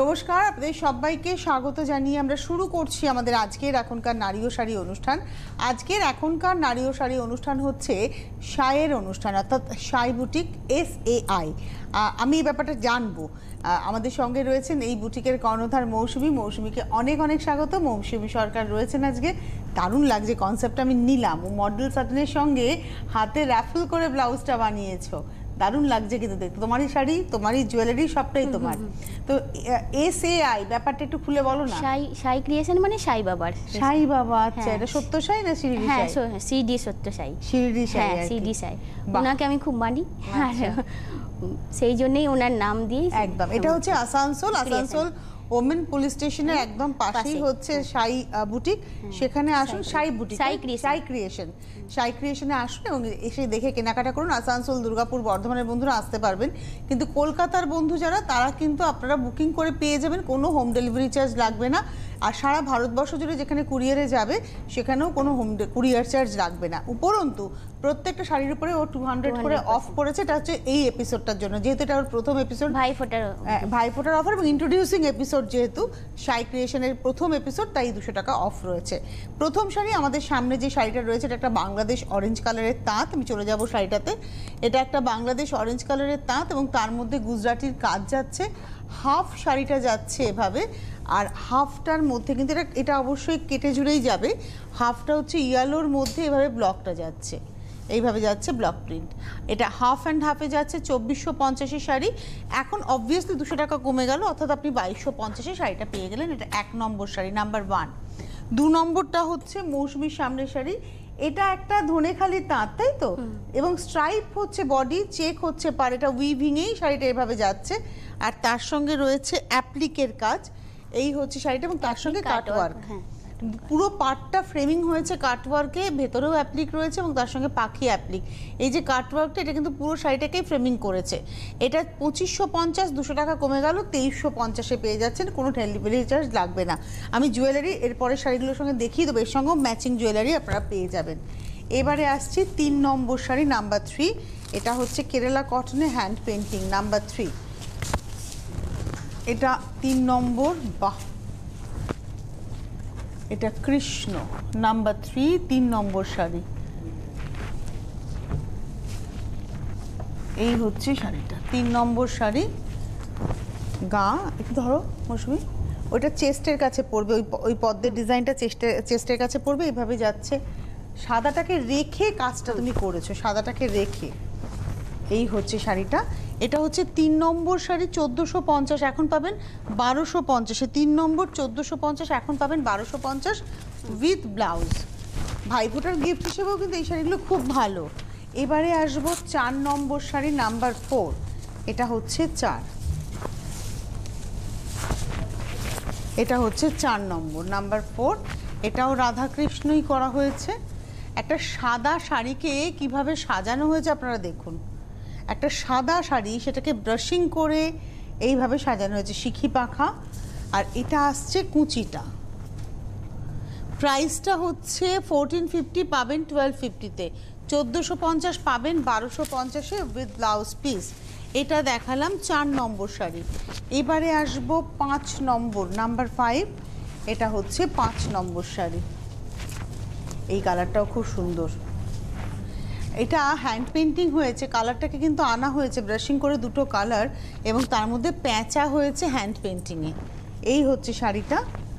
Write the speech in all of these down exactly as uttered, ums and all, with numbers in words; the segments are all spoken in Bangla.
নমস্কার, আপনাদের সবাইকে স্বাগত জানিয়ে আমরা শুরু করছি আমাদের আজকের এখনকার নারী ও শাড়ি অনুষ্ঠান। আজকের এখনকার নারী ও শাড়ি অনুষ্ঠান হচ্ছে শায়ের অনুষ্ঠান, অর্থাৎ Shai boutique S A I. আমি এই ব্যাপারটা জানবো। আমাদের সঙ্গে রয়েছেন এই বুটিকের কর্ণধার মৌসুমী। মৌসুমীকে অনেক অনেক স্বাগত। মৌসুমী সরকার রয়েছেন আজকে। দারুণ লাগছে কনসেপ্টটা, আমি নিলাম। ও মডেল সাটনের সঙ্গে হাতে র্যাফেল করে ব্লাউজটা বানিয়েছো, দারুণ লাগছে কিন্তু দেখতে। তোমারই শাড়ি, তোমারই জুয়েলারি, সবটাই তোমার। তো এস এ আই ব্যাপারটা একটু খুলে বলো না। শাই শাই ক্রিয়েশন মানে সাই বাবার। সাই বাবা, আচ্ছা। এটা সত্য সাই না শিরডি হ্যাঁ, সাই? সিডি সত্য সাই। শিরডি সাই, হ্যাঁ, সিডি সাই। ওনাকে আমি খুব মানি, সেই জন্যই ওনার নাম দিয়ে। একদম, এটা হচ্ছে আসানসোল। আসানসোল ওমেন পুলিশ স্টেশনের একদম পাশেই হচ্ছে সাই বুটিক। সেখানে আসুন, সাই বুটিক, সাই ক্রিয়েশন। সাই ক্রিয়েশনে আসুন এবং এসে দেখে কেনাকাটা করুন। আসানসোল, দুর্গাপুর, বর্ধমানের বন্ধুরা আসতে পারবেন, কিন্তু কলকাতার বন্ধু যারা, তারা কিন্তু আপনারা বুকিং করে পেয়ে যাবেন, কোনো হোম ডেলিভারি চার্জ লাগবে না। আর সারা ভারতবর্ষ জুড়ে যেখানে কুরিয়ারে যাবে সেখানেও কোনো হোম কুরিয়ার চার্জ লাগবে না। উপরন্তু প্রত্যেকটা শাড়ির উপরে ও টু হান্ড্রেড করে অফ করেছে। এটা হচ্ছে এই এপিসোডটার জন্য, যেহেতু এটা ওর প্রথম এপিসোড, ভাইফোঁটার ভাইফোঁটার অফার এবং ইন্ট্রোডিউসিং এপিসোড, যেহেতু শাই ক্রিয়েশনের প্রথম এপিসোড, তাই দুশো টাকা অফ রয়েছে। প্রথম শাড়ি আমাদের সামনে যে শাড়িটা রয়েছে, এটা একটা বাংলাদেশ অরেঞ্জ কালারের তাঁত। আমি চলে যাব শাড়িটাতে। এটা একটা বাংলাদেশ অরেঞ্জ কালারের তাঁত এবং তার মধ্যে গুজরাটির কাজ যাচ্ছে। হাফ শাড়িটা যাচ্ছে এভাবে, আর হাফটার মধ্যে কিন্তু এটা এটা অবশ্যই কেটে জুড়েই যাবে। হাফটা হচ্ছে ইয়েলোর মধ্যে এভাবে ব্লকটা যাচ্ছে, এইভাবে যাচ্ছে ব্লক প্রিন্ট। এটা হাফ অ্যান্ড হাফে যাচ্ছে। চব্বিশশো পঞ্চাশের শাড়ি এখন অবভিয়াসলি দুশো টাকা কমে গেল, অর্থাৎ আপনি বাইশশো পঞ্চাশে শাড়িটা পেয়ে গেলেন। এটা এক নম্বর শাড়ি, নাম্বার ওয়ান। দু নম্বরটা হচ্ছে মৌসুমীর সামনের শাড়ি। এটা একটা ধনেখালি তাঁত, তাই তো? এবং স্ট্রাইপ হচ্ছে বডি, চেক হচ্ছে পার। এটা উইভিংয়েই শাড়িটা এভাবে যাচ্ছে, আর তার সঙ্গে রয়েছে অ্যাপ্লিকের কাজ। এই হচ্ছে শাড়িটা, এবং তার সঙ্গে কাটওয়ার্ক। পুরো পার্টটা ফ্রেমিং হয়েছে কাটওয়ার্কে, ভেতরেও অ্যাপ্লিক রয়েছে এবং তার সঙ্গে পাখি অ্যাপ্লিক। এই যে কাটওয়ার্কটা, এটা কিন্তু পুরো শাড়িটাকেই ফ্রেমিং করেছে। এটা পঁচিশশো পঞ্চাশ, দুশো টাকা কমে গেল, তেইশশো পঞ্চাশে পেয়ে যাচ্ছেন, কোনো ডেলিভারি চার্জ লাগবে না। আমি জুয়েলারি এরপরে শাড়িগুলোর সঙ্গে দেখিয়ে দেবো, এর সঙ্গেও ম্যাচিং জুয়েলারি আপনারা পেয়ে যাবেন। এবারে আসছি তিন নম্বর শাড়ি, নাম্বার থ্রি। এটা হচ্ছে কেরালা কটনে হ্যান্ড পেন্টিং, নাম্বার থ্রি। এটা তিন নম্বর। বাহ, এটা কৃষ্ণ, নাম্বার থ্রি, তিন নম্বর শাড়ি। এই হচ্ছে শাড়িটা, তিন নম্বর শাড়ি। গা একটু ধরো মৌসুমী, ওইটা চেস্টের কাছে পড়বে, ওই ওই পদ্মের ডিজাইনটা চেস্টের চেস্টের কাছে পড়বে, এইভাবে যাচ্ছে। সাদাটাকে রেখে কাজটা তুমি করেছো, সাদাটাকে রেখে। এই হচ্ছে শাড়িটা। এটা হচ্ছে তিন নম্বর শাড়ি, চোদ্দোশো পঞ্চাশ, এখন পাবেন বারোশো পঞ্চাশে। তিন নম্বর চোদ্দোশো পঞ্চাশ, এখন পাবেন বারোশো পঞ্চাশ উইথ ব্লাউজ। ভাইফোঁটার গিফট হিসেবেও কিন্তু এই শাড়িগুলো খুব ভালো। এবারে আসবো চার নম্বর শাড়ি, নাম্বার ফোর। এটা হচ্ছে চার, এটা হচ্ছে চার নম্বর, নাম্বার ফোর। এটাও রাধাকৃষ্ণই করা হয়েছে। একটা সাদা শাড়িকে কিভাবে সাজানো হয়েছে আপনারা দেখুন। একটা সাদা শাড়ি, সেটাকে ব্রাশিং করে এইভাবে সাজানো হয়েছে, শিখি পাখা। আর এটা আসছে কুচিটা। প্রাইসটা হচ্ছে ফোরটিন ফিফটি, পাবেন টুয়েলভ ফিফটিতে। চোদ্দোশো পঞ্চাশ পাবেন বারোশো পঞ্চাশে উইথ ব্লাউজ পিস। এটা দেখালাম চার নম্বর শাড়ি। এবারে আসবো পাঁচ নম্বর, নাম্বার ফাইভ। এটা হচ্ছে পাঁচ নম্বর শাড়ি। এই কালারটাও খুব সুন্দর। এটা হ্যান্ড পেন্টিং হয়েছে, কালারটাকে কিন্তু আনা হয়েছে ব্রাশিং করে, দুটো কালার, এবং তার মধ্যে প্যাঁচা হয়েছে হ্যান্ড পেন্টিংয়ে। এই হচ্ছে শাড়িটা।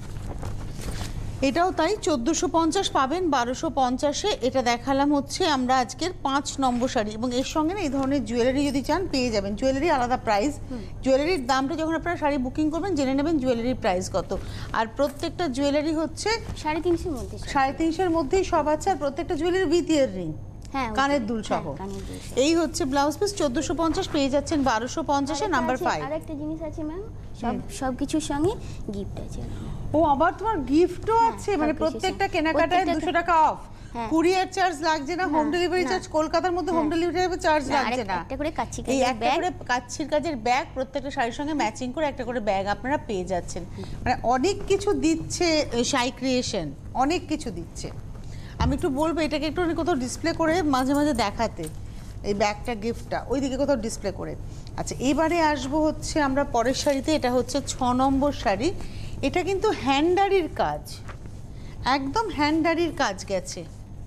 এটাও তাই, চোদ্দোশো পঞ্চাশ পাবেন বারোশো পঞ্চাশে। এটা দেখালাম হচ্ছে আমরা আজকের পাঁচ নম্বর শাড়ি, এবং এর সঙ্গে না এই ধরনের জুয়েলারি যদি চান পেয়ে যাবেন। জুয়েলারি আলাদা প্রাইস, জুয়েলারির দামটা যখন আপনারা শাড়ি বুকিং করবেন জেনে নেবেন জুয়েলারির প্রাইস কত। আর প্রত্যেকটা জুয়েলারি হচ্ছে সাড়ে তিনশোর মধ্যে, সাড়ে তিনশোর মধ্যেই সব আছে। আর প্রত্যেকটা জুয়েলারি উইথ ইয়ার রিং, কানের দুল সহ। এই হচ্ছে ব্লাউজ পিস, চোদ্দোশো পঞ্চাশ পেয়ে যাচ্ছেন বারোশো পঞ্চাশে, নাম্বার ফাইভ। আর একটা জিনিস আছে ম্যাম, সব সব কিছুর সঙ্গে গিফট আছে। ও, আবার তোমার গিফটও আছে, মানে প্রত্যেকটা কেনাকাটায় দুশো টাকা অফ। কুরিয়ার চার্জ লাগছে না, হোম ডেলিভারি চার্জ কলকাতার মধ্যে হোম ডেলিভারি চার্জ লাগছে না। একটা করে কাচ্চি এই একটা করে কাচ্চির কাজের ব্যাগ, প্রত্যেকটা শাড়ির সঙ্গে ম্যাচিং করে একটা করে ব্যাগ আপনারা পেয়ে যাচ্ছেন। মানে অনেক কিছু দিচ্ছে শাই ক্রিয়েশন, অনেক কিছু দিচ্ছে। আমি একটু বলবো এটাকে একটু কোথাও ডিসপ্লে করে মাঝে মাঝে দেখাতে, এই ব্যাগটা গিফটটা ওইদিকে কোথাও ডিসপ্লে করে। আচ্ছা এবারে আসবো হচ্ছে আমরা পরের শাড়িতে, এটা হচ্ছে ছ নম্বর শাড়ি। এটা কিন্তু হ্যান্ডারির কাজ, একদম হ্যান্ডারির কাজ গেছে,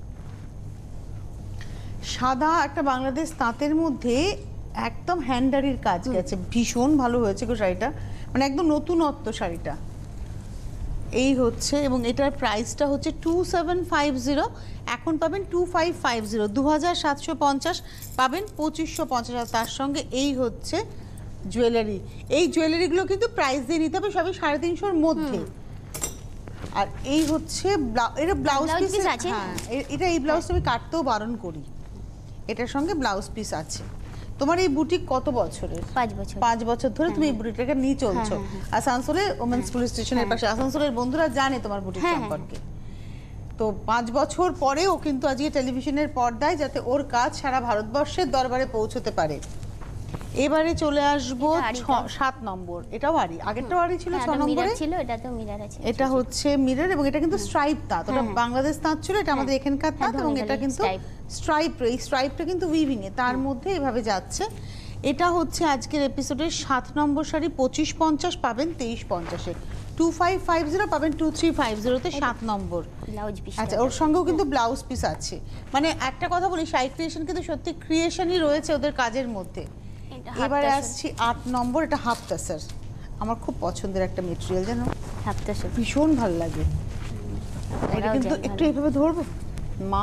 সাদা একটা বাংলাদেশ তাঁতের মধ্যে একদম হ্যান্ডারির কাজ গেছে, ভীষণ ভালো হয়েছে গো শাড়িটা, মানে একদম নতুনত্ব শাড়িটা। এই হচ্ছে, এবং এটার প্রাইসটা হচ্ছে টু সেভেন ফাইভ জিরো, এখন পাবেন টু ফাইভ ফাইভ জিরো, দু হাজার সাতশো পঞ্চাশ পাবেন পঁচিশশো পঞ্চাশ। আর তার সঙ্গে এই হচ্ছে জুয়েলারি, এই জুয়েলারিগুলো কিন্তু প্রাইস দিয়ে নিতে হবে সবই সাড়ে তিনশোর মধ্যে। আর এই হচ্ছে এটা ব্লাউজ পিস আছে, হ্যাঁ এটা এই ব্লাউজটা আমি কাটতেও বারণ করি, এটার সঙ্গে ব্লাউজ পিস আছে। তোমার এই বুটিক কত বছরের? পাঁচ বছর। পাঁচ বছর ধরে তুমি এই বুটিকটাকে নিয়ে চলছো আসানসোলে ওমেন্স পুলিশ স্টেশনের পাশে। আসানসোলের বন্ধুরা জানে তোমার বুটিক সম্পর্কে। তো পাঁচ বছর পরেও কিন্তু আজকে টেলিভিশনের পর্দায় যাতে ওর কাজ সারা ভারতবর্ষের দরবারে পৌঁছতে পারে। এবারে চলে আসবো সাত নম্বর, এটাও আড়ি, আগেরটাও আড়ি ছিল, ছ নম্বরে ছিল, এটা তো মিরর আছে, এটা হচ্ছে মিরর, এবং এটা কিন্তু স্ট্রাইপ তাঁত, ওটা বাংলাদেশ তাঁত ছিল, এটা আমাদের এখানকার তাঁত, এবং এটা কিন্তু স্ট্রাইপ, এই স্ট্রাইপটা কিন্তু উইভিং এ, তার মধ্যে এভাবে যাচ্ছে। এটা হচ্ছে আজকের এপিসোডের সাত নম্বর শাড়ি, পঁচিশ পঞ্চাশ পাবেন তেইশ পঞ্চাশে, টু ফাইভ ফাইভ জিরো পাবেন টু থ্রি ফাইভ জিরোতে সাত নম্বর। আচ্ছা ওর সঙ্গেও কিন্তু ব্লাউজ পিস আছে। মানে একটা কথা বলি, শাড়ি ক্রিয়েশন কিন্তু সত্যি ক্রিয়েশনই রয়েছে ওদের কাজের মধ্যে। এবারে আসছি আট নম্বর, এটা হাফ টাসার, আমার খুব পছন্দের একটা মেটেরিয়াল, জানো হাফ টাসার ভীষণ ভালো লাগে। এটা কিন্তু একটু এইভাবে ধরবো মা,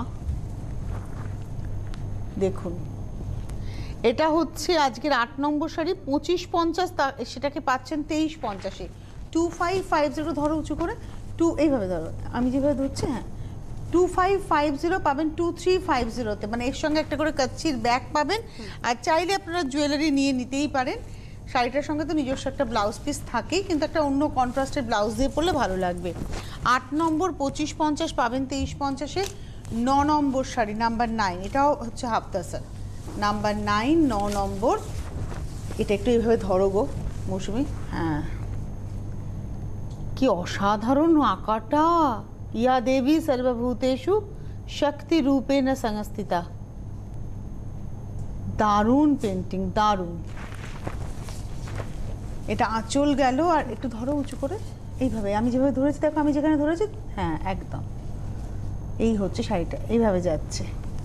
দেখুন এটা হচ্ছে আজকের আট নম্বর শাড়ি, পঁচিশ পঞ্চাশ, সেটাকে পাচ্ছেন তেইশ পঞ্চাশে, টু ফাইভ ফাইভ জিরো ধরো উঁচু করে, টু এইভাবে ধরো, আমি যেভাবে ধরছি, হ্যাঁ টু ফাইভ ফাইভ জিরো পাবেন টু থ্রি ফাইভ জিরোতে, মানে এর সঙ্গে একটা করে কাচ্চির ব্যাগ পাবেন। আর চাইলে আপনারা জুয়েলারি নিয়ে নিতেই পারেন, শাড়িটার সঙ্গে তো নিজস্ব একটা ব্লাউজ পিস থাকেই, কিন্তু একটা অন্য কন্ট্রাস্টের ব্লাউজ দিয়ে পরলে ভালো লাগবে। আট নম্বর পঁচিশ পঞ্চাশ পাবেন তেইশ পঞ্চাশে। ন নম্বর শাড়ি নাম্বার নাইন, এটাও হচ্ছে হাফ টাসার, নাম্বার নাইন ন নম্বর, এটা একটু এইভাবে ধরো গো মৌসুমি, হ্যাঁ কি অসাধারণ আঁকাটা, ইয়া দেবী সর্বভূতেষু শক্তি রূপেণ সংস্থিতা, দারুণ পেন্টিং, দারুণ। এটা আঁচল গেল, আর একটু ধরো উঁচু করে এইভাবে, আমি যেভাবে ধরেছি দেখো, আমি যেখানে ধরেছি, হ্যাঁ একদম এই হচ্ছে শাড়িটা, এইভাবে যাচ্ছে।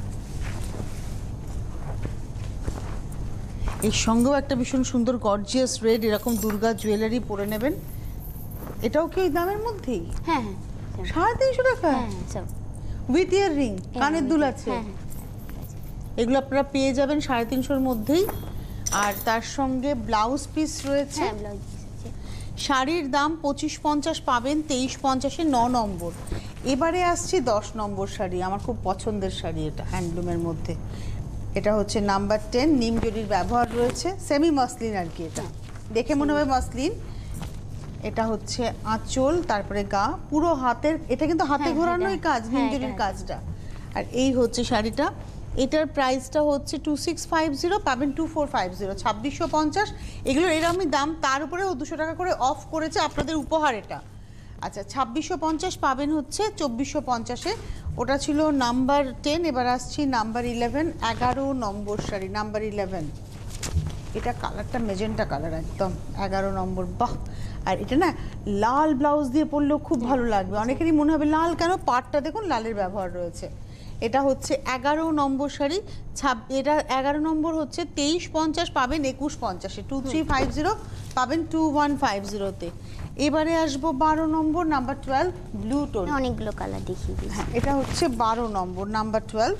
এর সঙ্গেও একটা ভীষণ সুন্দর গর্জিয়াস রেড এরকম দুর্গা জুয়েলারি পরে নেবেন। এটাও কি ওই দামের মধ্যেই? হ্যাঁ সাড়ে তিনশো টাকা উইথ ইয়ার রিং, কানের দুল আছে, এগুলো আপনারা পেয়ে যাবেন সাড়ে তিনশোর মধ্যেই। আর তার সঙ্গে ব্লাউজ পিস রয়েছে। শাড়ির দাম পঁচিশ পঞ্চাশ পাবেন তেইশ পঞ্চাশে, ন নম্বর। এবারে আসছি দশ নম্বর শাড়ি, আমার খুব পছন্দের শাড়ি, এটা হ্যান্ডলুমের মধ্যে, এটা হচ্ছে নাম্বার টেন, নিম জরির ব্যবহার রয়েছে, সেমি মসলিন আর কি, এটা দেখে মনে হবে মসলিন। এটা হচ্ছে আঁচল, তারপরে গা, পুরো হাতের, এটা কিন্তু হাতে ঘোরানোই কাজ, নিম জরির কাজটা। আর এই হচ্ছে শাড়িটা, এটার প্রাইসটা হচ্ছে টু সিক্স ফাইভ জিরো পাবেন টু ফোর ফাইভ জিরো, ছাব্বিশশো পঞ্চাশ। এগুলোর এরকমই দাম, তার উপরে ও দুশো টাকা করে অফ করেছে আপনাদের উপহার এটা। আচ্ছা ছাব্বিশশো পঞ্চাশ পাবেন হচ্ছে চব্বিশশো পঞ্চাশে, ওটা ছিল নাম্বার টেন। এবার আসছি নাম্বার ইলেভেন, এগারো নম্বর শাড়ি, নাম্বার ইলেভেন, এটা কালারটা মেজেন্টা কালার একদম, এগারো নম্বর, বাহ। আর এটা না লাল ব্লাউজ দিয়ে পরলেও খুব ভালো লাগবে, অনেকেরই মনে হবে লাল কেন, পাটটা দেখুন লালের ব্যবহার রয়েছে। এটা হচ্ছে এগারো নম্বর শাড়ি, ছাব এটা এগারো নম্বর হচ্ছে তেইশ পঞ্চাশ পাবেন একুশ পঞ্চাশে, টু থ্রি ফাইভ জিরো পাবেন টু ওয়ান ফাইভ জিরোতে। এবারে আসবো বারো নম্বর, নাম্বার টুয়েলভ, ব্লু টোন, অনেকগুলো কালার দেখিয়ে দিই। হ্যাঁ এটা হচ্ছে বারো নম্বর, নাম্বার টুয়েলভ,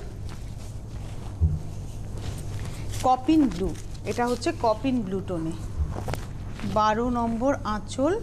কপিন ব্লু, এটা হচ্ছে কপিন ব্লু টোনে, বারো নম্বর আঁচল,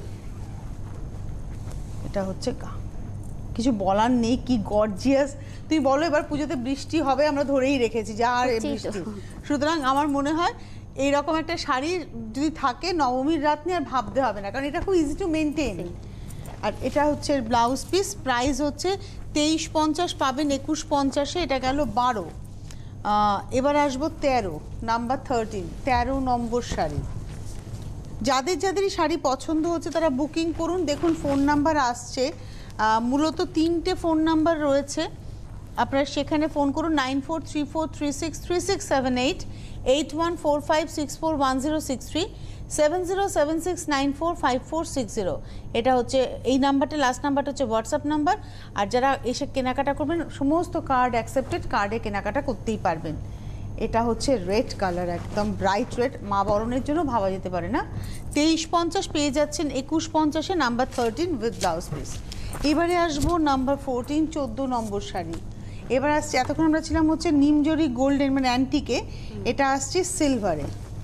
এটা হচ্ছে গা। কিছু বলার নেই, কি গর্জিয়াস। তুই বলো, এবার পুজোতে বৃষ্টি হবে আমরা ধরেই রেখেছি, যা আর বৃষ্টি, সুতরাং আমার মনে হয় এইরকম একটা শাড়ি যদি থাকে নবমীর রাত নিয়ে আর ভাবতে হবে না, কারণ এটা খুব ইজি টু মেনটেন। আর এটা হচ্ছে ব্লাউজ পিস, প্রাইস হচ্ছে তেইশ পঞ্চাশ পাবেন একুশ পঞ্চাশে, এটা গেল বারো। এবার আসবো তেরো, নাম্বার থার্টিন, তেরো নম্বর শাড়ি। যাদের যাদের শাড়ি পছন্দ হচ্ছে তারা বুকিং করুন, দেখুন ফোন নাম্বার আসছে, মূলত তিনটে ফোন নাম্বার রয়েছে, আপনারা সেখানে ফোন করুন nine four three four three six three six seven eight eight one four five six four one zero six three seven zero seven six nine four five four six zero. এটা হচ্ছে এই নাম্বারটা, লাস্ট নাম্বারটা হচ্ছে হোয়াটসঅ্যাপ নাম্বার। আর যারা এসে কেনাকাটা করবেন সমস্ত কার্ড অ্যাকসেপ্টেড, কার্ডে কেনাকাটা করতেই পারবেন। এটা হচ্ছে রেড কালার, একদম ব্রাইট রেড, মা বরণের জন্য ভাবা যেতে পারে না। তেইশ পঞ্চাশ পেয়ে যাচ্ছেন একুশ পঞ্চাশে, number thirteen with blouse piece. এবারে আসবো নাম্বার ফোরটিন, চোদ্দো নম্বর শাড়ি। এবার আসছে, এতক্ষণ আমরা ছিলাম হচ্ছে নিমজরি গোল্ডেন মানে অ্যান্টিকে, এটা আসছে সিলভারে।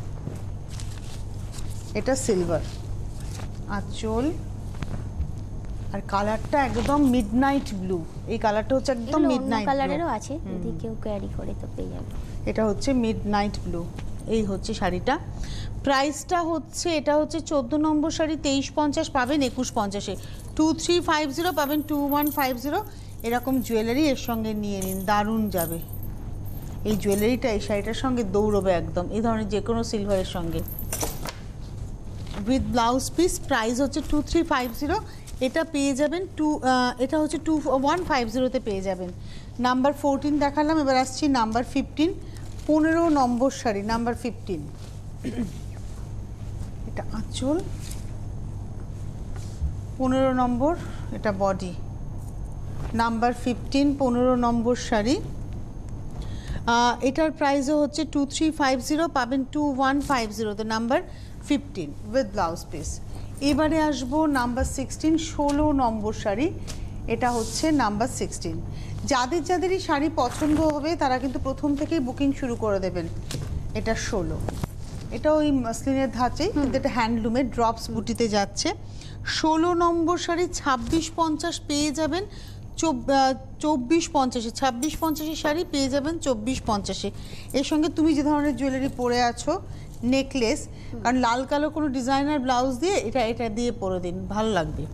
এটা সিলভার আঁচল, আর কালারটা একদম মিডনাইট ব্লু। এই কালারটা হচ্ছে একদম মিডনাইট কালারেরও আছে, যদি কেউ ক্যারি করে তো পেয়ে যাবে। এটা হচ্ছে মিডনাইট ব্লু। এই হচ্ছে শাড়িটা, প্রাইসটা হচ্ছে, এটা হচ্ছে চোদ্দো নম্বর শাড়ি, তেইশ পঞ্চাশ পাবেন একুশ পঞ্চাশে। টু থ্রি ফাইভ জিরো পাবেন টু ওয়ান ফাইভ জিরো। এরকম জুয়েলারি এর সঙ্গে নিয়ে নিন, দারুণ যাবে এই জুয়েলারিটা। এই শাড়িটার সঙ্গে দৌড়বে একদম, এই ধরনের যে কোনো সিলভারের সঙ্গে উইথ ব্লাউজ পিস। প্রাইস হচ্ছে টু থ্রি ফাইভ জিরো। এটা পেয়ে যাবেন টু, এটা হচ্ছে টু ওয়ান ফাইভ জিরোতে পেয়ে যাবেন। নাম্বার ফোরটিন দেখালাম, এবার আসছি নাম্বার ফিফটিন, পনেরো নম্বর শাড়ি, নাম্বার ফিফটিন। এটা আঁচল, পনেরো নম্বর, এটা বডি। নাম্বার ফিফটিন, পনেরো নম্বর শাড়ি। এটার প্রাইসও হচ্ছে টু থ্রি ফাইভ জিরো, পাবেন টু ওয়ান ফাইভ জিরোতে, number fifteen with blouse piece. এবারে আসবো নাম্বার সিক্সটিন, ষোলো নম্বর শাড়ি। এটা হচ্ছে নাম্বার সিক্সটিন। যাদের যাদেরই শাড়ি পছন্দ হবে তারা কিন্তু প্রথম থেকেই বুকিং শুরু করে দেবেন। এটা ষোলো, এটা ওই মাসলিনের ধাঁচেই, কিন্তু এটা হ্যান্ডলুমের ড্রপস বুটিতে যাচ্ছে। ষোলো নম্বর শাড়ি ছাব্বিশ পঞ্চাশ পেয়ে যাবেন চব্বিশ পঞ্চাশে, ছাব্বিশ পঞ্চাশের শাড়ি পেয়ে যাবেন চব্বিশ পঞ্চাশে। এর সঙ্গে তুমি যে ধরনের জুয়েলারি পরে আছো, নেকলেস, কারণ লাল কালো কোনো ডিজাইনার ব্লাউজ দিয়ে এটা এটা দিয়ে পরে দিন, ভালো লাগবে।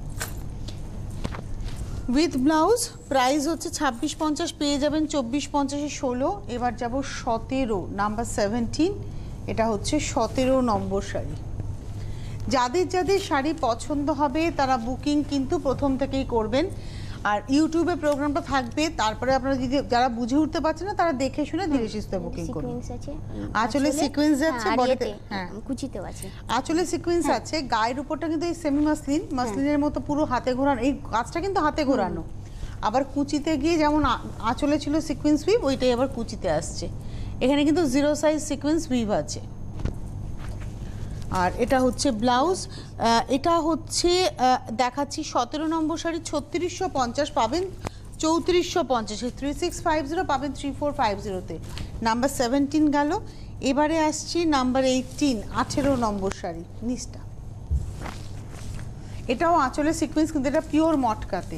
উইথ ব্লাউজ প্রাইস হচ্ছে ছাব্বিশ পঞ্চাশ পেয়ে যাবেন চব্বিশ পঞ্চাশে ষোলো। এবার যাব সতেরো, নাম্বার সেভেন্টিন। এটা হচ্ছে সতেরো নম্বর শাড়ি। যাদের যাদের শাড়ি পছন্দ হবে তারা বুকিং কিন্তু প্রথম থেকেই করবেন। আর ইউটিউবে প্রোগ্রামটা থাকবে, তারপরে আপনারা যদি যারা বুঝে উঠতে পারছেন না তারা দেখে শুনে ধীরে সুস্থে বুকিং করুন। আঁচলে সিকোয়েন্স যাচ্ছে, বডিতে হ্যাঁ কুচিতেও আছে, আঁচলে সিকোয়েন্স আছে। গায়ের উপরটা কিন্তু এই সেমি মাসলিন, মাসলিনের মতো পুরো হাতে ঘোরানো, এই কাজটা কিন্তু হাতে ঘোরানো। আবার কুচিতে গিয়ে যেমন আঁচলে ছিল সিকোয়েন্স উইভ, ওইটাই আবার কুচিতে আসছে। এখানে কিন্তু জিরো সাইজ সিকোয়েন্স উইভ আছে। আর এটা হচ্ছে ব্লাউজ। এটা হচ্ছে দেখাচ্ছি সতেরো নম্বর শাড়ি, ছত্রিশশো পঞ্চাশ পাবেন চৌত্রিশশো পঞ্চাশে, থ্রি সিক্স ফাইভ জিরো পাবেন থ্রি ফোর ফাইভ জিরোতে। নাম্বার সেভেন্টিন গেল। এবারে আসছি নাম্বার এইটিন, আঠেরো নম্বর শাড়ি, নিচটা। এটাও আঁচলে সিকোয়েন্স, কিন্তু এটা পিওর মটকাতে।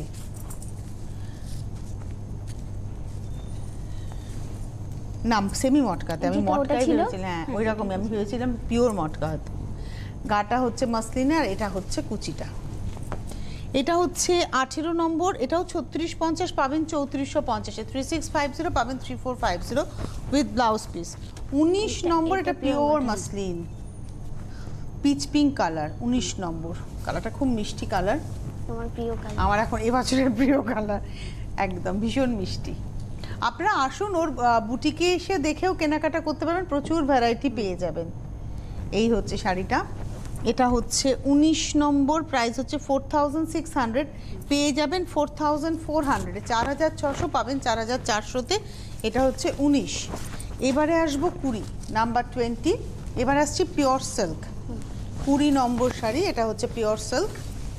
নাম সেমি মটকাতে, আমি মটকাই ভেবেছিলাম, হ্যাঁ ওই রকমই আমি ভেবেছিলাম পিওর মটকা হাতে। গাটা হচ্ছে মাসলিনে, আর এটা হচ্ছে কুচিটা। এটা হচ্ছে আঠেরো নম্বর, এটাও ছত্রিশ পঞ্চাশ পাবেন চৌত্রিশশো পঞ্চাশে, থ্রি সিক্স ফাইভ জিরো পাবেন three four five zero with blouse piece. উনিশ নম্বর, এটা pure muslin, peach pink colour, উনিশ নম্বর। কালারটা খুব মিষ্টি কালার, তোমার প্রিয় কালার, আমার এখন এবছরের প্রিয় কালার, একদম ভীষণ মিষ্টি। আপনারা আসুন, ওর বুটিকে এসে দেখেও কেনাকাটা করতে পারবেন, প্রচুর ভ্যারাইটি পেয়ে যাবেন। এই হচ্ছে শাড়িটা, এটা হচ্ছে উনিশ নম্বর, প্রাইস হচ্ছে ফোর থাউজেন্ড সিক্স হান্ড্রেড, পেয়ে যাবেন ফোর থাউজেন্ড ফোর হান্ড্রেডে, চার হাজার ছশো পাবেন চার হাজার চারশোতে। এটা হচ্ছে উনিশ। এবারে আসবো কুড়ি, নাম্বার টোয়েন্টি। এবার আসছি পিওর সিল্ক, কুড়ি নম্বর শাড়ি। এটা হচ্ছে পিওর সিল্ক,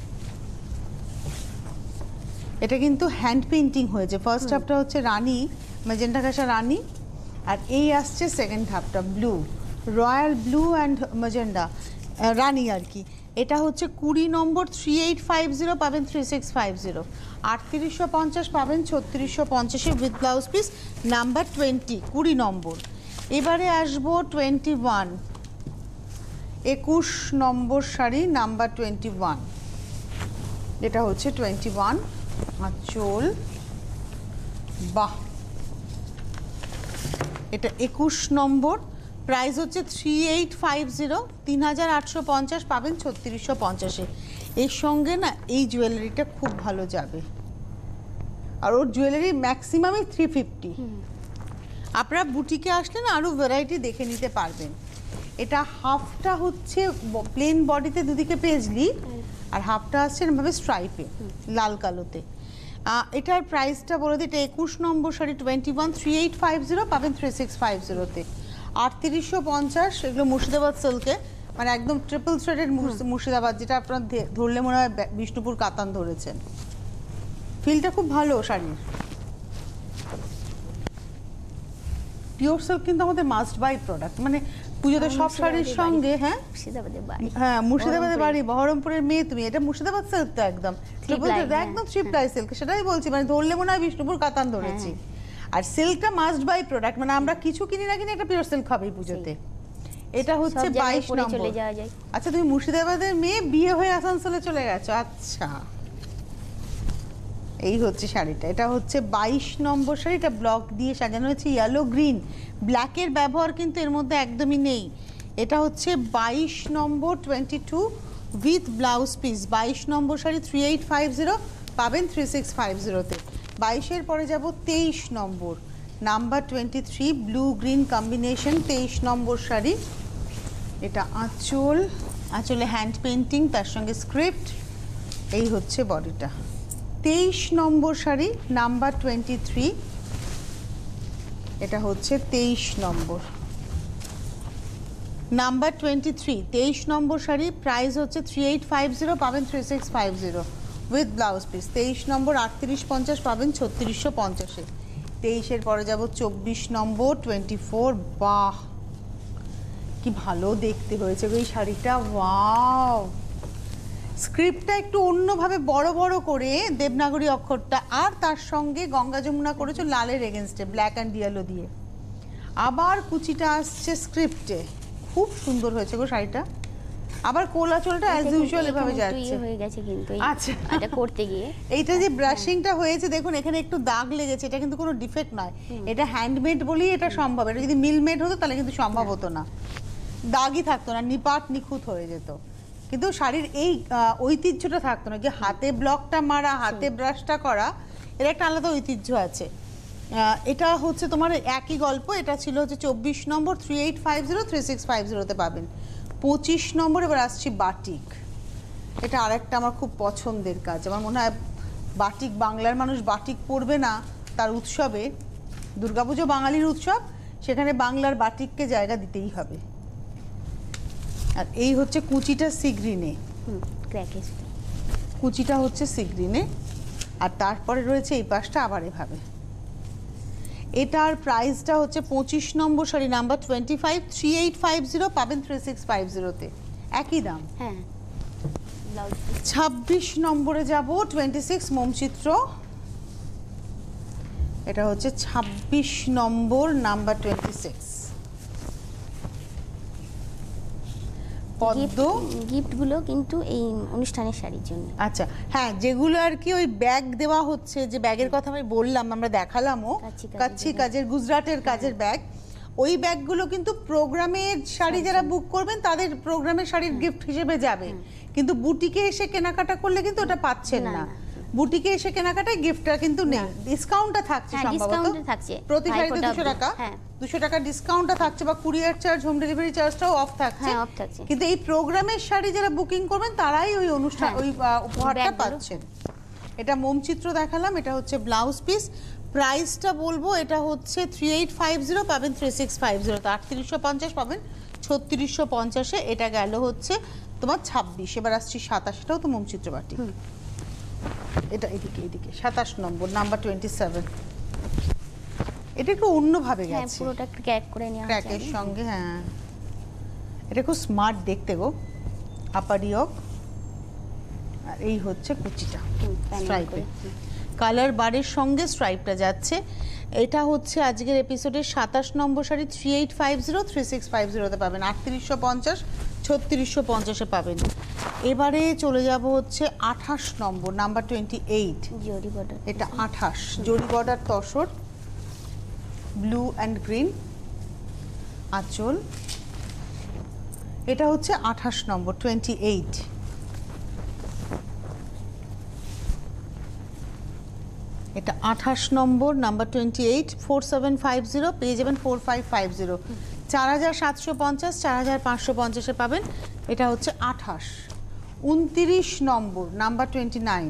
এটা কিন্তু হ্যান্ড পেন্টিং হয়েছে। ফার্স্ট হাফটা হচ্ছে রানী, ম্যাজেন্টা ঘাসা রানী, আর এই আসছে সেকেন্ড হাফটা blue, royal blue and magenta রানী আর কি। এটা হচ্ছে কুড়ি নম্বর, থ্রি এইট ফাইভ জিরো পাবেন থ্রি সিক্স ফাইভ জিরো, আটত্রিশশো পঞ্চাশ পাবেন ছত্রিশশো পঞ্চাশে with blouse piece. Number twenty, কুড়ি নম্বর। এবারে আসবো টোয়েন্টি ওয়ান, একুশ নম্বর শাড়ি, নাম্বার টোয়েন্টি ওয়ান। এটা হচ্ছে টোয়েন্টি ওয়ান, আঁচল, বাহ, এটা একুশ নম্বর, প্রাইস হচ্ছে থ্রি এইট ফাইভ জিরো, তিন হাজার আটশো পঞ্চাশ পাবেন ছত্রিশশো পঞ্চাশে। এর সঙ্গে না এই জুয়েলারিটা খুব ভালো যাবে, আর ওর জুয়েলারি ম্যাক্সিমামই থ্রি ফিফটি। আপনারা বুটিকে আসলে না আরও ভ্যারাইটি দেখে নিতে পারবেন। এটা হাফটা হচ্ছে প্লেন বডিতে দুদিকে পেজলি, আর হাফটা আসছে এরকমভাবে স্ট্রাইপে লাল কালোতে। এটার প্রাইসটা বলে দিই, এটা একুশ নম্বর শাড়ি, twenty one three eight five zero পাবেন থ্রি সিক্স ফাইভ জিরোতে। আটত্রিশশো পঞ্চাশ, এগুলো মুর্শিদাবাদ সিল্কে, মানে একদম ট্রিপল থ্রেডেড মুর্শিদাবাদ, যেটা আপনার ধরলে মনে হয় বিষ্ণুপুর কাতান ধরেছেন। ফিলটা খুব ভালো শাড়ির। পিওর সিল্ক কিন্তু আমাদের মাস্ট বাই প্রোডাক্ট, মানে পুজোতে সব শাড়ির সঙ্গে। হ্যাঁ হ্যাঁ, মুর্শিদাবাদের বাড়ি, বহরমপুরের মেয়ে তুমি। এটা মুর্শিদাবাদ সিল্ক তো একদম ট্রিপল থ্রেড, একদম থ্রি প্লাই সিল্ক, সেটাই বলছি, মানে ধরলে মনে হয় বিষ্ণুপুর কাতান ধরেছি। আর সিল্কটা মাস্ট বাই প্রোডাক্ট, মানে আমরা কিছু কিনি না কিনি একটা পিওর সিল্ক হবেই পুজোতে। এটা হচ্ছে বাইশ নম্বর। আচ্ছা, তুমি মুর্শিদাবাদের মেয়ে, বিয়ে হয়ে আসানসোলে চলে গেছো, আচ্ছা। এই হচ্ছে শাড়িটা, এটা হচ্ছে বাইশ নম্বর শাড়ি। এটা ব্লক দিয়ে সাজানো হয়েছে, ইয়েলো গ্রিন, ব্ল্যাকের ব্যবহার কিন্তু এর মধ্যে একদমই নেই। এটা হচ্ছে বাইশ নম্বর, twenty two with blouse piece. বাইশ নম্বর শাড়ি থ্রি এইট ফাইভ জিরো পাবেন থ্রি সিক্স ফাইভ জিরোতে। বাইশের পরে যাব তেইশ নম্বর, number twenty three, blue green combination, তেইশ নম্বর শাড়ি। এটা আঁচল, আঁচলে হ্যান্ড পেন্টিং, তার সঙ্গে স্ক্রিপ্ট। এই হচ্ছে বডিটা। তেইশ নম্বর শাড়ি, নাম্বার টোয়েন্টি থ্রি, এটা হচ্ছে তেইশ নম্বর, নাম্বার টোয়েন্টি থ্রি, তেইশ নম্বর শাড়ি। প্রাইস হচ্ছে থ্রি এইট ফাইভ জিরো পাবেন three six five zero with blouse piece. তেইশ নম্বর, আটত্রিশ পঞ্চাশ পাবেন ছত্রিশশো পঞ্চাশে। তেইশের পরে যাব চব্বিশ নম্বর, টোয়েন্টি ফোর। বাহ, কি ভালো দেখতে হয়েছে এই শাড়িটা, ওয়াও। স্ক্রিপ্টটা একটু অন্যভাবে বড় বড় করে দেবনাগরী অক্ষরটা, আর তার সঙ্গে গঙ্গা যমুনা করেছো লালের এগেনস্টে, ব্ল্যাক অ্যান্ড ইয়েলো দিয়ে। আবার কুচিটা আসছে স্ক্রিপ্টে, খুব সুন্দর হয়েছে গো শাড়িটা। আবার কোলাচলটা অ্যাজ ইউজুয়াল এভাবে যাচ্ছে, হয়ে গেছে কিন্তু আচ্ছা এটা করতে গিয়ে। এইটা যে ব্রাশিংটা হয়েছে দেখুন, এখানে একটু দাগ লেগেছে, এটা কিন্তু কোনো ডিফেক্ট নয়, এটা হ্যান্ডমেড বলেই এটা সম্ভব। এটা যদি মিলমেড হতো তাহলে কিন্তু সম্ভব হতো না, দাগই থাকতো না, নিপাট নিখুঁত হয়ে যেত। কিন্তু শাড়ির এই ঐতিহ্যটা থাকতো না, যে হাতে ব্লকটা মারা, হাতে ব্রাশটা করা, এর একটা আলাদা ঐতিহ্য আছে। এটা হচ্ছে তোমার একই গল্প। এটা ছিল হচ্ছে চব্বিশ নম্বর, three eight five zero three six five জিরোতে পাবেন। পঁচিশ নম্বর, এবার আসছি বাটিক। এটা আরেকটা আমার খুব পছন্দের কাজ। আমার মনে হয় বাটিক, বাংলার মানুষ বাটিক পরবে না তার উৎসবে, দুর্গাপুজো বাঙালির উৎসব, সেখানে বাংলার বাটিককে জায়গা দিতেই হবে। আর এই হচ্ছে কুচিটা সিগ্রিনে, কুচিটা হচ্ছে সিগ্রিনে, আর তারপরে রয়েছে এই পাশটা আবার এভাবে। এটার প্রাইসটা হচ্ছে পঁচিশ নম্বর শাড়ি, number twenty five, three eight five zero পাবেন থ্রি সিক্স ফাইভ জিরোতে, একই দাম। হ্যাঁ। ছাব্বিশ নম্বরে যাব, টোয়েন্টি সিক্স, মোমচিত্র। এটা হচ্ছে ছাব্বিশ নম্বর, নাম্বার টোয়েন্টি সিক্স। পদ্ম গিফটগুলো কিন্তু এই অনুষ্ঠানের শাড়ির জন্য। আচ্ছা হ্যাঁ, যেগুলো আর কি ওই ব্যাগ দেওয়া হচ্ছে, যে ব্যাগের কথা আমি বললাম, আমরা দেখালামও, কাচ্চি কাজের, গুজরাটের কাজের ব্যাগ, ওই ব্যাগগুলো কিন্তু প্রোগ্রামের শাড়ি যারা বুক করবেন তাদের প্রোগ্রামের শাড়ির গিফট হিসেবে যাবে, কিন্তু বুটিকে এসে কেনাকাটা করলে কিন্তু ওটা পাচ্ছেন না। বুটিকে এসে কেনাকাটায় গিফটটা কিন্তু নেই, ডিসকাউন্টটা থাকছে সম্ভবত, প্রতি শাড়িতে দুশো টাকা, দুশো টাকা ডিসকাউন্টটা থাকছে, বা কুরিয়ার চার্জ, হোম ডেলিভারি চার্জটাও অফ থাকছে। কিন্তু এই প্রোগ্রামের শাড়ি যারা বুকিং করবেন তারাই ওই অনুষ্ঠান, ওই উপহারটা পাচ্ছেন। এটা মোমচিত্র দেখালাম, এটা হচ্ছে ব্লাউজ পিস। প্রাইসটা বলবো, এটা হচ্ছে থ্রি এইট ফাইভ জিরো পাবেন থ্রি সিক্স ফাইভ জিরোতে, আটত্রিশশো পঞ্চাশ পাবেন ছত্রিশশো পঞ্চাশে। এটা গেল হচ্ছে তোমার ছাব্বিশ। এবার আসছি সাতাশ, এটাও তো মোমচিত্র বাটি। এটা এদিকে এদিকে সাতাশ নম্বর, নাম্বার টোয়েন্টি সেভেন। এটা একটু অন্যভাবে গেছে, পুরোটা একটু ক্র্যাক করে নেওয়া আছে ক্র্যাকের সঙ্গে। হ্যাঁ, এটা খুব স্মার্ট দেখতে গো, আপার ইয়ক। আর এই হচ্ছে কুচিটা স্ট্রাইপে, কালার বারের সঙ্গে স্ট্রাইপটা যাচ্ছে। এটা হচ্ছে আজকের এপিসোডের সাতাশ নম্বর শাড়ি, three eight five zero three six five জিরোতে পাবেন, আটত্রিশশো পঞ্চাশ ছত্রিশশো পঞ্চাশে পাবেন। এবারে চলে যাব হচ্ছে আঠাশ নম্বর, number twenty eight, zari border. এটা আঠাশ, zari border tussar, blue and green আঁচল। এটা হচ্ছে আঠাশ নম্বর, টোয়েন্টি এইট। এটা আঠাশ নম্বর, number twenty eight, four seven five zero, পেয়ে যাবেন ফোর ফাইভ ফাইভ জিরো। চার হাজার সাতশো পঞ্চাশ, চার হাজার পাঁচশো পঞ্চাশে পাবেন। এটা হচ্ছে আঠাশ। উনতিরিশ নম্বর, নাম্বার টোয়েন্টি নাইন,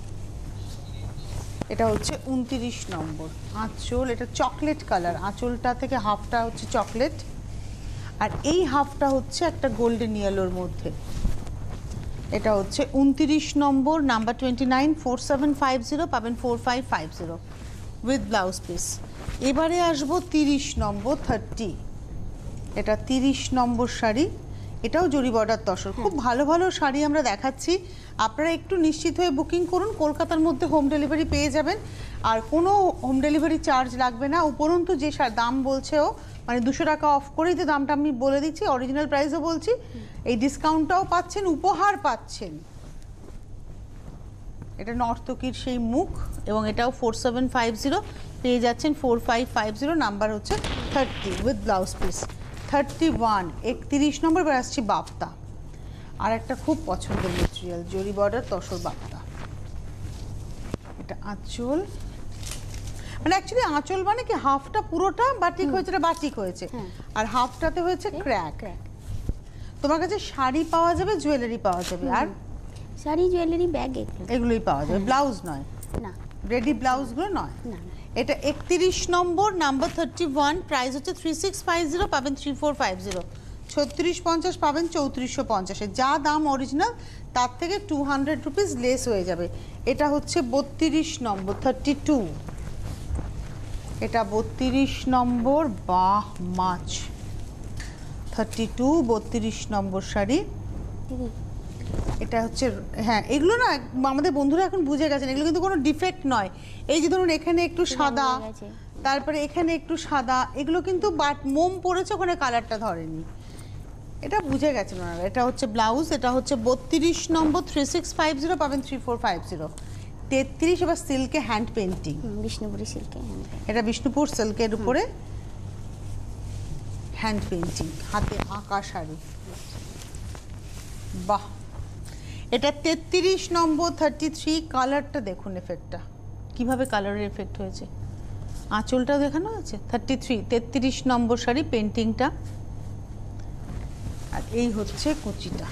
এটা হচ্ছে উনতিরিশ নম্বর। আঁচল, এটা চকলেট কালার, আঁচলটা থেকে হাফটা হচ্ছে চকলেট, আর এই হাফটা হচ্ছে একটা গোল্ডেন ইয়েলোর মধ্যে। এটা হচ্ছে উনতিরিশ নম্বর, number twenty nine, four seven five zero, পাবেন four five five zero with blouse piece. এবারে আসবো তিরিশ নম্বর, থার্টি। এটা তিরিশ নম্বর শাড়ি, এটাও জরি বর্ডার তসর। খুব ভালো ভালো শাড়ি আমরা দেখাচ্ছি, আপনারা একটু নিশ্চিত হয়ে বুকিং করুন। কলকাতার মধ্যে হোম ডেলিভারি পেয়ে যাবেন, আর কোনো হোম ডেলিভারি চার্জ লাগবে না। উপরন্তু যে দাম বলছেও, মানে দুশো টাকা অফ করেই তো দামটা আমি বলে দিচ্ছি, অরিজিনাল প্রাইসও বলছি, এই ডিসকাউন্টটাও পাচ্ছেন, উপহার পাচ্ছেন। এটা নর্তকীর সেই মুখ, এবং এটাও ফোর সেভেন ফাইভ জিরো, পেয়ে যাচ্ছেন four five five zero, number হচ্ছে thirty with blouse piece. Thirty one, একত্রিশ নম্বর, এবার আসছি বাপ্তা। আর একটা খুব পছন্দের মেটেরিয়াল, জরি বর্ডার তসর বাপ্তা। এটা আঁচল, মানে অ্যাকচুয়ালি আঁচল মানে কি হাফটা পুরোটা বাটিক হয়েছে, এটা বাটিক হয়েছে, আর হাফটাতে হয়েছে ক্র্যাক। তোমার কাছে শাড়ি পাওয়া যাবে, জুয়েলারি পাওয়া যাবে, আর শাড়ি জুয়েলারি ব্যাগ এগুলোই পাওয়া যাবে, ব্লাউজ নয়, না রেডি ব্লাউজগুলো নয়। না। এটা একত্রিশ নম্বর, নাম্বার থার্টি ওয়ান, প্রাইস হচ্ছে থ্রি সিক্স ফাইভ জিরো, পাবেন থ্রি ফোর ফাইভ জিরো। ছত্রিশ পঞ্চাশ পাবেন চৌত্রিশশো পঞ্চাশে, যা দাম অরিজিনাল তার থেকে টু হান্ড্রেড রুপিস লেস হয়ে যাবে। এটা হচ্ছে বত্রিশ নম্বর, থার্টি টু। এটা বত্রিশ নম্বর, বাহ মাছ, থার্টি টু, বত্রিশ নম্বর শাড়ি। এটা হচ্ছে, হ্যাঁ এগুলো না আমাদের বন্ধুরা এখন বুঝে গেছেন, এগুলো কিন্তু কোনো ডিফেক্ট নয়। এই যে ধরুন এখানে একটু সাদা, তারপরে এখানে একটু সাদা, এগুলো কিন্তু বাট মোম পড়েছে, ওখানে কালারটা ধরেনি, এটা বুঝে গেছেন ওনারা। এটা হচ্ছে ব্লাউজ, এটা হচ্ছে বত্রিশ নম্বর, থ্রি সিক্স ফাইভ জিরো, পাবেন থ্রি ফোর ফাইভ জিরো। তেত্রিশ, এবার সিল্কে হ্যান্ড পেন্টিং, বিষ্ণুপুরি সিল্কে, এটা বিষ্ণুপুর সিল্কের উপরে হ্যান্ড পেন্টিং, হাতে আঁকা শাড়ি, বাহ। এটা তেত্রিশ নম্বর, থার্টি থ্রি। কালারটা দেখুন, এফেক্টটা কিভাবে কালারের এফেক্ট হয়েছে, আঁচলটাও দেখানো আছে। থার্টি থ্রি, তেত্রিশ নম্বর শাড়ি, পেন্টিংটা, আর এই হচ্ছে কুচিটা।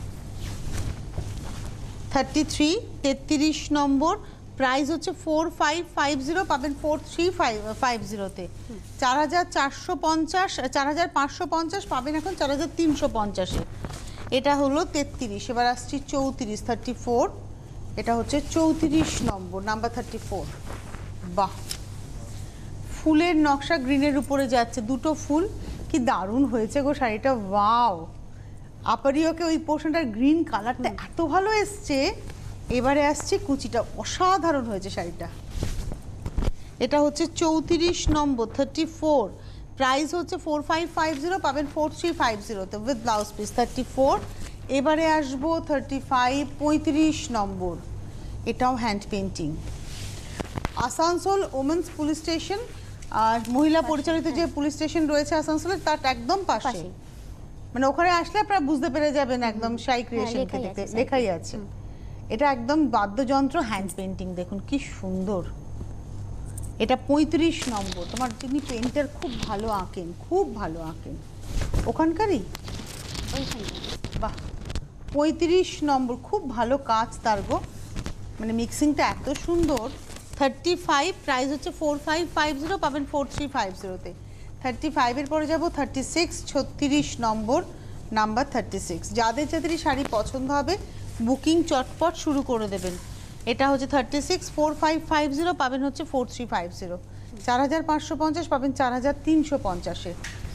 থার্টি থ্রি, তেত্রিশ নম্বর, প্রাইস হচ্ছে ফোর ফাইভ ফাইভ জিরো, পাবেন ফোর থ্রি ফাইভ ফাইভ জিরোতে। চার হাজার চারশো পঞ্চাশ, চার হাজার পাঁচশো পঞ্চাশ পাবেন এখন চার হাজার তিনশো পঞ্চাশে। এটা হলো তেত্রিশ। এবার আসছি চৌত্রিশ, থার্টি ফোর। এটা হচ্ছে চৌত্রিশ নম্বর, নাম্বার থার্টি ফোর। বাহ, ফুলের নকশা গ্রিনের উপরে যাচ্ছে, দুটো ফুল, কি দারুণ হয়েছে গো শাড়িটা, ওয়াও। আপারিওকে ওই পোর্শনটার গ্রিন কালারটা এত ভালো এসছে। এবারে আসছে কুচিটা, অসাধারণ হয়েছে শাড়িটা। এটা হচ্ছে চৌত্রিশ নম্বর, থার্টি ফোর, প্রাইস হচ্ছে ফোর ফাইভ ফাইভ জিরো, পাবেন ফোর থ্রি ফাইভ জিরোতে with blouse piece. Thirty four. এবারে আসবো থার্টি ফাইভ, পঁয়ত্রিশ নম্বর, এটাও hand painting. Asansol women's police station, আর মহিলা পরিচালিত যে পুলিশ স্টেশন রয়েছে আসানসোলের, তার একদম পাশে, মানে ওখানে আসলে আপনারা বুঝতে পেরে যাবেন একদম শাই ক্রিয়েশন থেকে লেখাই আছে। এটা একদম বাদ্যযন্ত্র হ্যান্ড পেন্টিং, দেখুন কি সুন্দর। এটা পঁয়ত্রিশ নম্বর, তোমার যিনি পেন্টার খুব ভালো আঁকেন, খুব ভালো আঁকেন, ওখানকারই, বাহ। পঁয়ত্রিশ নম্বর, খুব ভালো কাজ তার গো, মানে মিক্সিংটা এত সুন্দর। থার্টি ফাইভ, প্রাইস হচ্ছে ফোর ফাইভ ফাইভ জিরো, পাবেন ফোর থ্রি ফাইভ জিরোতে। থার্টি ফাইভের পরে যাবো থার্টি সিক্স, ছত্রিশ নম্বর, নাম্বার থার্টি সিক্স। যাদের যাদেরই শাড়ি পছন্দ হবে বুকিং চটপট শুরু করে দেবেন। এটা হচ্ছে thirty six, four five five zero, পাবেন হচ্ছে ফোর থ্রি ফাইভ জিরো। চার হাজার পাঁচশো পঞ্চাশ পাবেন চার হাজার তিনশো পঞ্চাশে।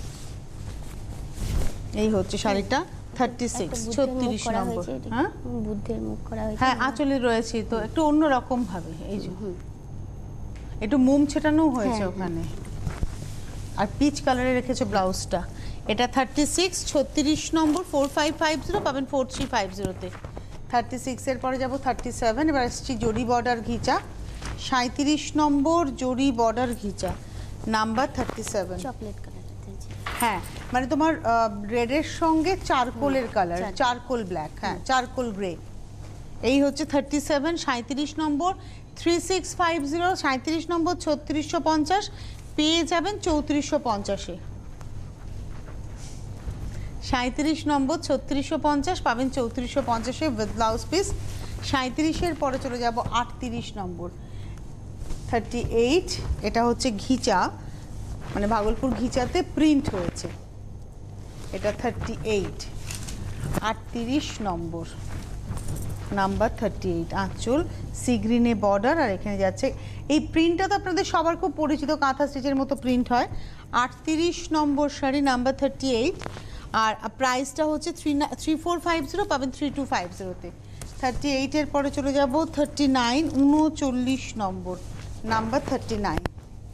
এই হচ্ছে শাড়িটা, থার্টি সিক্স, ছত্রিশ নম্বর। হ্যাঁ, বুদ্ধের মুখ করা হয়েছে, হ্যাঁ আঁচলে রয়েছে তো একটু অন্যরকম ভাবে, এই যে একটু মোম ছেটানো হয়েছে ওখানে, আর পিচ কালারে রেখেছে ব্লাউজটা। এটা থার্টি সিক্স, ছত্রিশ নম্বর, ফোর ফাইভ ফাইভ জিরো, পাবেন ফোর থ্রি ফাইভ জিরোতে। থার্টি সিক্সের পরে যাবো থার্টি সেভেন। এবার আসছি জরি বর্ডার ঘিচা, সাঁত্রিশ নম্বর, zari border ghicha, number thirty seven. Chocolate colour, হ্যাঁ মানে তোমার রেডের সঙ্গে চারকোলের কালার, চারকোল ব্ল্যাক, হ্যাঁ চারকোল গ্রে। এই হচ্ছে থার্টি সেভেন, সাঁত্রিশ নম্বর। থ্রি সিক্স ফাইভ জিরো সাঁত্রিশ নম্বর ছত্রিশশো পঞ্চাশ পেয়ে যাবেন চৌত্রিশশো পঞ্চাশে। সাঁত্রিশ নম্বর ছত্রিশশো পঞ্চাশ পাবেন চৌত্রিশশো পঞ্চাশে উইথ ব্লাউজ পিস। সাঁত্রিশের পরে চলে যাব আটত্রিশ নম্বর থার্টি এইট, এটা হচ্ছে ঘিচা, মানে ভাগলপুর ঘিচাতে প্রিন্ট হয়েছে, এটা থার্টি এইট। আটত্রিশ নম্বর নাম্বার থার্টি এইট, আঁচল সি গ্রিনে বর্ডার, আর এখানে যাচ্ছে এই প্রিন্টটা তো আপনাদের সবার খুব পরিচিত, কাঁথা স্টিচের মতো প্রিন্ট হয়। আটত্রিশ নম্বর শাড়ি নাম্বার থার্টি এইট, আর প্রাইসটা হচ্ছে three three four five zero পাবেন থ্রি টু ফাইভ জিরোতে। থার্টি এইটের পরে চলে যাব থার্টি নাইন, উনচল্লিশ নম্বর নাম্বার থার্টি নাইন,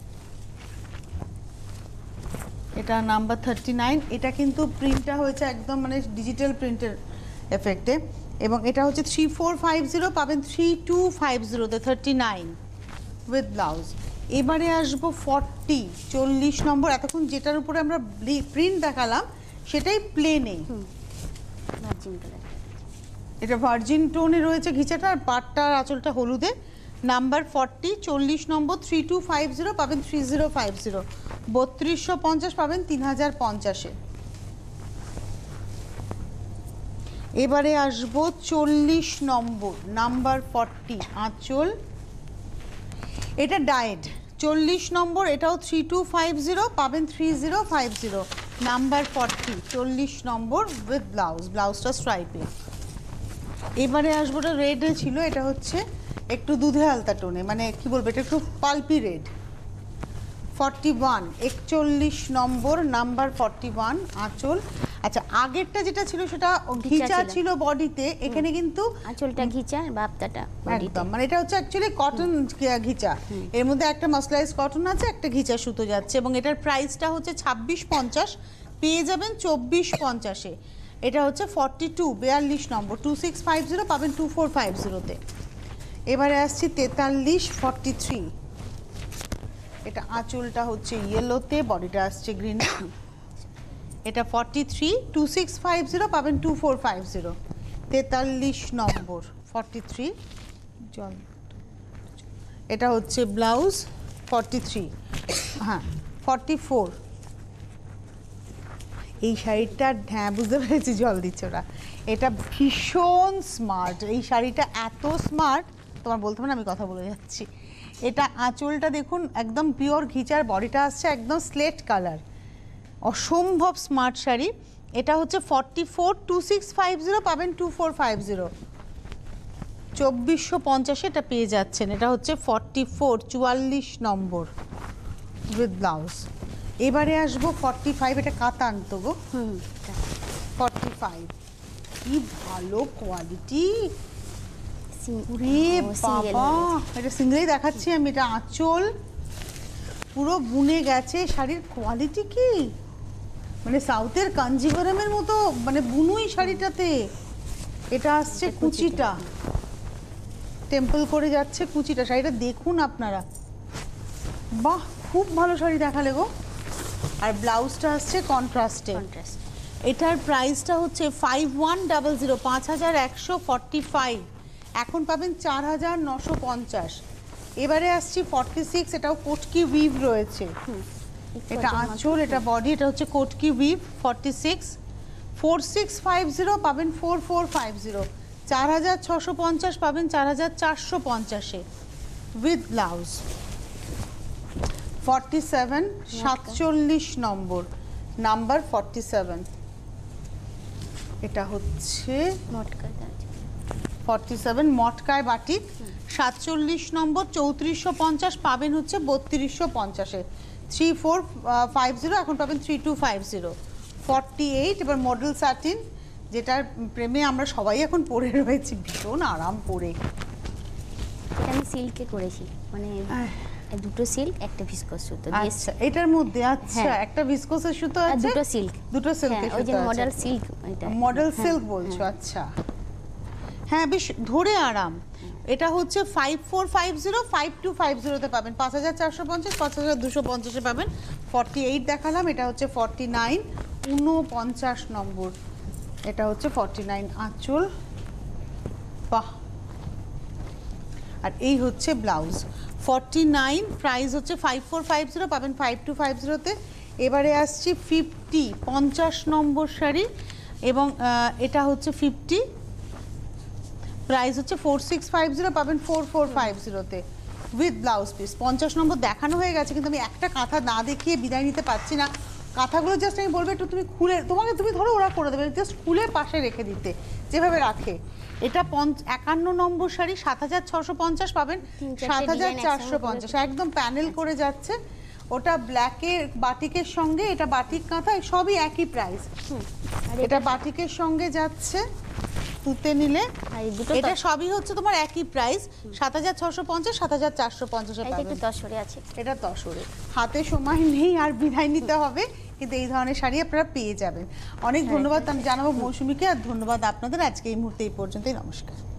এটা নাম্বার থার্টি নাইন। এটা কিন্তু প্রিন্টটা হয়েছে একদম মানে ডিজিটাল প্রিন্টের এফেক্টে, এবং এটা হচ্ছে থ্রি ফোর ফাইভ জিরো পাবেন থ্রি টু ফাইভ জিরোতে থার্টি নাইন উইথ ব্লাউজ। এবারে আসবো ফর্টি, চল্লিশ নম্বর। এতক্ষণ যেটার উপরে আমরা প্রিন্ট দেখালাম সেটাই প্লেনে, এটা ভার্জিন টোনে রয়েছে ঘিচাটা, আর পাটটা আর আঁচলটা হলুদে। নাম্বার ফর্টি, চল্লিশ নম্বর থ্রি টু ফাইভ জিরো পাবেন থ্রি জিরো ফাইভ জিরো, বত্রিশশো পঞ্চাশ পাবেন তিন হাজার পঞ্চাশে। এবারে আসবো চল্লিশ নম্বর নাম্বার ফর্টি, আঁচল, এটা ডায়েড। চল্লিশ নম্বর, এটাও থ্রি টু ফাইভ জিরো পাবেন three zero five zero, number forty, চল্লিশ নম্বর উইথ ব্লাউজ, ব্লাউজটা স্ট্রাইপে। এবারে আসবো, ওটা রেডে ছিল, এটা হচ্ছে একটু দুধে আলতা টোনে, মানে কি বলবো, এটা একটু পালপি রেড। ফর্টি ওয়ান, একচল্লিশ নম্বর নাম্বার ফর্টি ওয়ান, আঁচল। আচ্ছা, আগেরটা যেটা ছিল সেটা ঘিচা ছিল বডিতে, এখানে কিন্তু আঁচলটা ঘিচা, বাপ্তাটা একদম, মানে এটা হচ্ছে অ্যাকচুয়ালি কটন ঘিচা, এর মধ্যে একটা মাসলাইজ কটন আছে, একটা ঘিচা সুতো যাচ্ছে, এবং এটার প্রাইসটা হচ্ছে ছাব্বিশ পঞ্চাশ, পেয়ে যাবেন চব্বিশ পঞ্চাশে। এটা হচ্ছে ফর্টি টু, বিয়াল্লিশ নম্বর, টু সিক্স ফাইভ জিরো পাবেন টু ফোর ফাইভ জিরোতে। এবারে আসছি তেতাল্লিশ, ফর্টি থ্রি, এটা আঁচলটা হচ্ছে ইয়েলোতে, বডিটা আসছে গ্রিন, এটা forty three, two six five zero পাবেন টু ফোর ফাইভ জিরো। তেতাল্লিশ নম্বর ফর্টি থ্রি, জল, এটা হচ্ছে ব্লাউজ ফর্টি থ্রি, হ্যাঁ ফর্টি ফোর। এই শাড়িটা, হ্যাঁ বুঝতে পেরেছি, জল দিচ্ছে ওরা, এটা ভীষণ স্মার্ট, এই শাড়িটা এত স্মার্ট তোমার বলতে হবে না, আমি কথা বলে যাচ্ছি। এটা আঁচলটা দেখুন একদম পিওর ঘিচার, বডিটা আসছে একদম স্লেট কালার, অসম্ভব স্মার্ট শাড়ি। এটা হচ্ছে forty four, two six five zero পাবেন টু ফোর ফাইভ জিরো, চব্বিশশো পঞ্চাশে এটা পেয়ে যাচ্ছেন। এটা হচ্ছে ফর্টি ফোর, চুয়াল্লিশ নম্বর উইথ ব্লাউজ। এবারে আসবো ফর্টি ফাইভ, এটা কাতান তো গো, হুম ফর্টি ফাইভ, কি ভালো কোয়ালিটি, বাবা এটা সিঙ্গেলই দেখাচ্ছি আমি। এটা আঁচল পুরো বুনে গেছে, শাড়ির কোয়ালিটি কি, মানে সাউথের কাঞ্জিভারামের মতো, মানে বুনুই শাড়িটাতে। এটা আসছে কুচিটা, টেম্পল করে যাচ্ছে কুচিটা, শাড়িটা দেখুন আপনারা, বাহ খুব ভালো শাড়ি দেখালে গো। আর ব্লাউজটা আসছে কন্ট্রাস্টে, এটার প্রাইসটা হচ্ছে ফাইভ ওয়ান ডাবল জিরো, পাঁচ হাজার একশো ফর্টি ফাইভ, এখন পাবেন চার হাজার নশো পঞ্চাশ। এবারে আসছি ফর্টি সিক্স, এটাও কোটকি উইভ রয়েছে, এটা আঁচল, এটা বডি, এটা হচ্ছে কোটকি weave, forty six, four six five zero পাবেন ফোর ফোর ফাইভ জিরো, চার হাজার ছশো পঞ্চাশ পাবেন চার হাজার চারশো পঞ্চাশে উইথ ব্লাউজ। ফর্টি সেভেন, সাতচল্লিশ নম্বর নাম্বার ফর্টি সেভেন, এটা হচ্ছে ফর্টি সেভেন মটকায় বাটিক, সাতচল্লিশ নম্বর, চৌত্রিশশো পঞ্চাশ পাবেন হচ্ছে বত্রিশশো পঞ্চাশে, থ্রি ফোর ফাইভ জিরো, এখন পাবেন three two five zero. Forty eight, এবার মডেল স্যাটিন, যেটার প্রেমে আমরা সবাই এখন পরে রয়েছি, ভীষণ আরাম পরে। আমি সিল্কে করেছি, মানে দুটো সিল্ক, একটা ভিসকস সুতো। আচ্ছা, এটার মধ্যে আচ্ছা একটা ভিসকসের সুতো আছে, দুটো সিল্ক, দুটো সিল্কের সুতো, ওই যে মডেল সিল্ক, এটা মডেল সিল্ক বলছো, আচ্ছা হ্যাঁ বেশ ধরে আরাম। এটা হচ্ছে five four five zero, five two five জিরোতে পাবেন পাঁচ হাজার চারশো পঞ্চাশ, পাঁচ হাজার দুশো পঞ্চাশে পাবেন। ফর্টি এইট দেখালাম, এটা হচ্ছে ফর্টি নাইন, উনপঞ্চাশ নম্বর, এটা হচ্ছে ফর্টি নাইন, আঁচল, বাহ আর এই হচ্ছে ব্লাউজ। ফর্টি নাইন, প্রাইস হচ্ছে ফাইভ ফোর ফাইভ জিরো, পাবেন ফাইভ টু ফাইভ জিরোতে। এবারে আসছি ফিফটি, পঞ্চাশ নম্বর শাড়ি, এবং এটা হচ্ছে ফিফটি, প্রাইস হচ্ছে ফোর সিক্স ফাইভ জিরো, পাবেন ফোর ফোর ফাইভ জিরোতে উইথ ব্লাউজ পিস। পঞ্চাশ নম্বর দেখানো হয়ে গেছে, কিন্তু আমি একটা কাঁথা না দেখিয়ে বিদায় নিতে পারছি না। কাঁথাগুলো জাস্ট আমি বলবো একটু তুমি খুলে, তোমাকে তুমি ধরো ওরা করে দেবে, জাস্ট খুলে পাশে রেখে দিতে যেভাবে রাখে। এটা পঞ্চ একান্ন নম্বর শাড়ি, সাত হাজার ছশো পঞ্চাশ, পাবেন সাত হাজার চারশো পঞ্চাশ, একদম প্যানেল করে যাচ্ছে। ওটা ব্ল্যাকের বাটিকের সঙ্গে, এটা বাটিক কাঁথা, সবই একই প্রাইস। এটা বাটিকের সঙ্গে যাচ্ছে তুতে নিলে, এটা সবই হচ্ছে তোমার একই প্রাইস, সাত হাজার ছশো পঞ্চাশ, সাত হাজার চারশো পঞ্চাশে পাবেন। তসরে আছে, এটা তসরে। হাতে সময় নেই আর বিদায় নিতে হবে, কিন্তু এই ধরনের শাড়ি আপনারা পেয়ে যাবেন। অনেক ধন্যবাদ আমি জানাবো মৌসুমীকে, আর ধন্যবাদ আপনাদের। আজকে এই মুহূর্তে এই পর্যন্তই, নমস্কার।